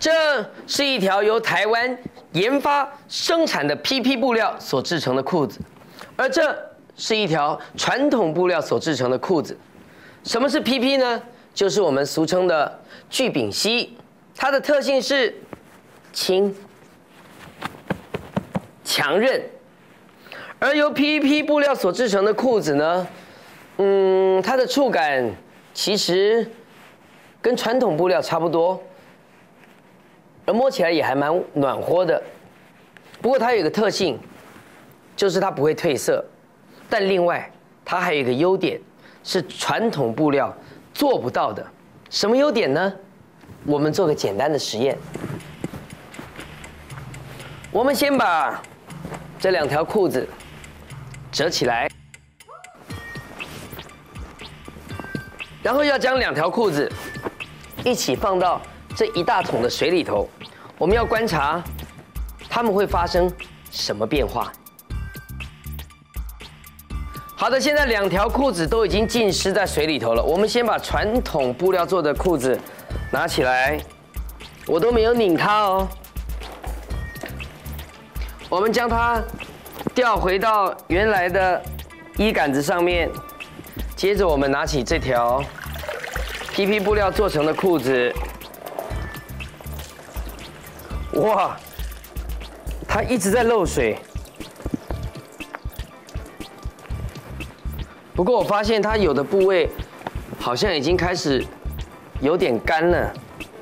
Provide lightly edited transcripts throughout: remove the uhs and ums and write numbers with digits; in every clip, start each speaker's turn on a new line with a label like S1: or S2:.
S1: 这是一条由台湾研发生产的 PP 布料所制成的裤子，而这是一条传统布料所制成的裤子。什么是 PP 呢？就是我们俗称的聚丙烯，它的特性是轻、强韧。而由 PP 布料所制成的裤子呢，它的触感其实跟传统布料差不多。而摸起来也还蛮暖和的，不过它有一个特性，就是它不会褪色。但另外，它还有一个优点，是传统布料做不到的。什么优点呢？我们做个简单的实验。我们先把这2条裤子折起来，然后要将2条裤子一起放到这一大桶的水里头，我们要观察它们会发生什么变化。好的，现在2条裤子都已经浸湿在水里头了。我们先把传统布料做的裤子拿起来，我都没有拧它哦。我们将它调回到原来的衣杆子上面，接着我们拿起这条 PP 布料做成的裤子。哇，它一直在漏水。不过我发现它有的部位好像已经开始有点干了，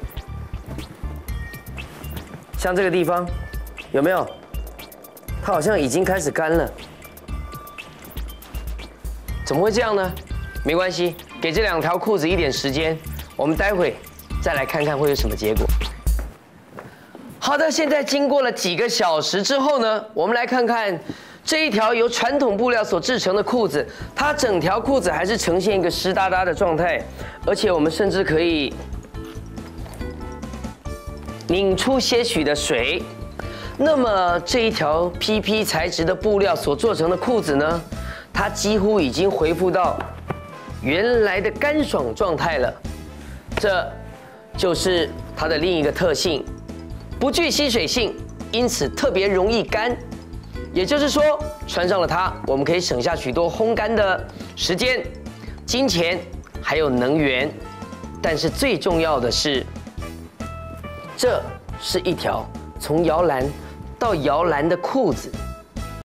S1: 像这个地方有没有？它好像已经开始干了。怎么会这样呢？没关系，给这2条裤子一点时间，我们待会再来看看会有什么结果。好的，现在经过了几个小时之后呢，我们来看看这一条由传统布料所制成的裤子，它整条裤子还是呈现一个湿哒哒的状态，而且我们甚至可以拧出些许的水。那么这一条 PP 材质的布料所做成的裤子呢，它几乎已经恢复到原来的干爽状态了。这就是它的另一个特性。不具吸水性，因此特别容易干。也就是说，穿上了它，我们可以省下许多烘干的时间、金钱，还有能源。但是最重要的是，这是一条从摇篮到摇篮的裤子。